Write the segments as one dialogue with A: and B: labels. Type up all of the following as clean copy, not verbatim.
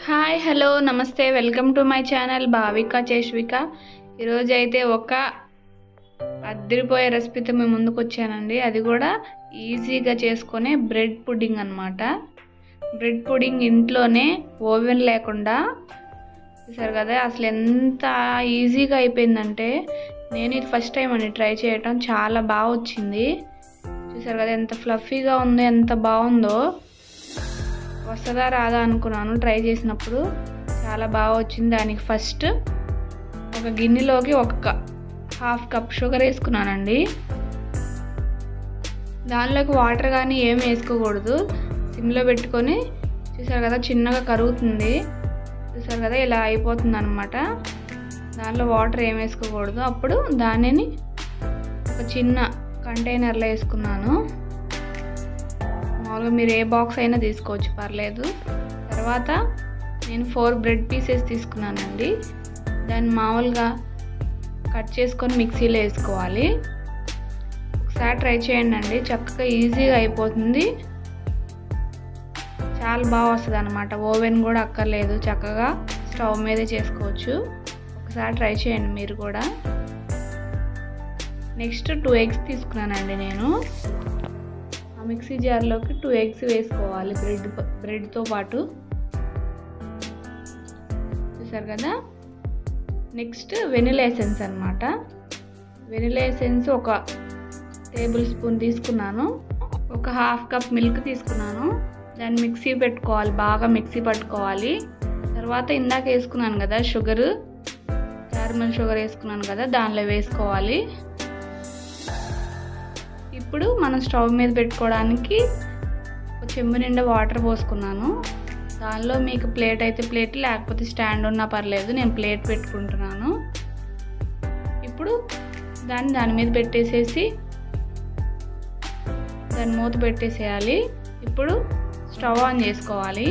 A: Hi hello namaste welcome to my channel Bhavika Cheshvika. ఈరోజు అయితే ఒక అద్దరిపోయే రెసిపీతో మేము ముందుకు వచ్చానండి. అది కూడా ఈజీగా చేసుకునే బ్రెడ్ పుడ్డింగ్ అన్నమాట. బ్రెడ్ పుడ్డింగ్ ఇంట్లోనే ఓవెన్ లేకుండా చూసారు కదా, అసలు ఎంత ఈజీగా అయిపోయిందంటే నేను ఇది ఫస్ట్ టైం అండి ట్రై చేయటం. చాలా బాగా వచ్చింది. చూసారు కదా ఎంత ఫ్లఫీగా ఉందో, ఎంత బాగుందో. వస్తుందా రాదా అనుకున్నాను ట్రై చేసినప్పుడు. చాలా బాగా వచ్చింది. దానికి ఫస్ట్ ఒక గిన్నెలోకి హాఫ్ కప్ షుగర్ వేసుకున్నానండి. దానిలోకి వాటర్ కానీ ఏం వేసుకోకూడదు. సిమ్లో పెట్టుకొని చూసారు కదా చిన్నగా కరుగుతుంది. చూసారు కదా ఇలా అయిపోతుంది అనమాట. దానిలో వాటర్ ఏం వేసుకోకూడదు. అప్పుడు దానిని ఒక చిన్న కంటైనర్లో వేసుకున్నాను. మామూలుగా మీరు ఏ బాక్స్ అయినా తీసుకోవచ్చు, పర్లేదు. తర్వాత నేను 4 బ్రెడ్ పీసెస్ తీసుకున్నానండి. దాన్ని మామూలుగా కట్ చేసుకొని మిక్సీలో వేసుకోవాలి. ఒకసారి ట్రై చేయండి అండి, చక్కగా ఈజీగా అయిపోతుంది. చాలా బాగా వస్తుంది అనమాట. ఓవెన్ కూడా అక్కర్లేదు, చక్కగా స్టవ్ మీదే చేసుకోవచ్చు. ఒకసారి ట్రై చేయండి మీరు కూడా. నెక్స్ట్ 2 ఎగ్స్ తీసుకున్నానండి నేను. మిక్సీ జార్లోకి 2 ఎగ్స్ వేసుకోవాలి బ్రెడ్తో పాటు. చూసారు కదా. నెక్స్ట్ వెనిలా ఎసెన్స్ అనమాట. వెనిలా ఎసెన్స్ 1 టేబుల్ స్పూన్ తీసుకున్నాను. ఒక హాఫ్ కప్ మిల్క్ తీసుకున్నాను. దాన్ని మిక్సీ పెట్టుకోవాలి, బాగా మిక్సీ పట్టుకోవాలి. తర్వాత ఇందాక వేసుకున్నాను కదా షుగర్, క్యారమల్ షుగర్ వేసుకున్నాను కదా, దానిలో వేసుకోవాలి. ఇప్పుడు మనం స్టవ్ మీద పెట్టుకోవడానికి ఒక చెంబు నిండా వాటర్ పోసుకున్నాను. దానిలో మీకు ప్లేట్ అయితే ప్లేట్, లేకపోతే స్టాండ్ ఉన్నా పర్లేదు. నేను ప్లేట్ పెట్టుకుంటున్నాను. ఇప్పుడు దాని మీద పెట్టేసేసి దాన్ని మూత పెట్టేసేయాలి. ఇప్పుడు స్టవ్ ఆన్ చేసుకోవాలి.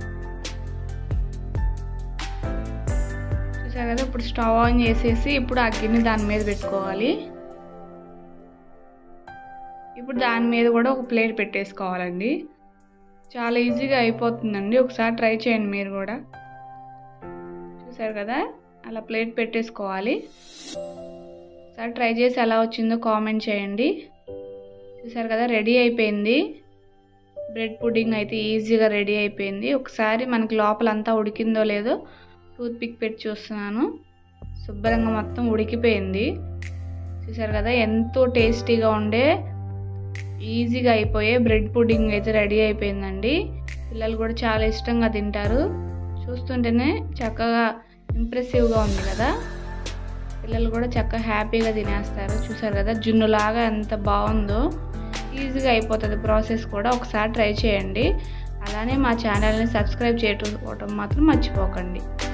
A: చూసారు కదా, ఇప్పుడు స్టవ్ ఆన్ చేసేసి ఇప్పుడు ఆ గిన్నె దాని మీద పెట్టుకోవాలి. ఇప్పుడు దాని మీద కూడా ఒక ప్లేట్ పెట్టేసుకోవాలండి. చాలా ఈజీగా అయిపోతుందండి. ఒకసారి ట్రై చేయండి మీరు కూడా. చూసారు కదా, అలా ప్లేట్ పెట్టేసుకోవాలి. ఒకసారి ట్రై చేసి ఎలా వచ్చిందో కామెంట్ చేయండి. చూసారు కదా రెడీ అయిపోయింది. బ్రెడ్ పుడ్డింగ్ అయితే ఈజీగా రెడీ అయిపోయింది. ఒకసారి మనకి లోపలంతా ఉడికిందో లేదో టూత్ పిక్ పెట్టి చూస్తున్నాను. శుభ్రంగా మొత్తం ఉడికిపోయింది. చూసారు కదా ఎంతో టేస్టీగా ఉండే, ఈజీగా అయిపోయే బ్రెడ్ పుడ్డింగ్ అయితే రెడీ అయిపోయిందండి. పిల్లలు కూడా చాలా ఇష్టంగా తింటారు. చూస్తుంటేనే చక్కగా ఇంప్రెసివ్గా ఉంది కదా. పిల్లలు కూడా చక్కగా హ్యాపీగా తినేస్తారు. చూసారు కదా జున్నులాగా ఎంత బాగుందో. ఈజీగా అయిపోతుంది ప్రాసెస్ కూడా. ఒకసారి ట్రై చేయండి. అలానే మా ఛానల్ని సబ్స్క్రైబ్ చేయటం మాత్రం మర్చిపోకండి.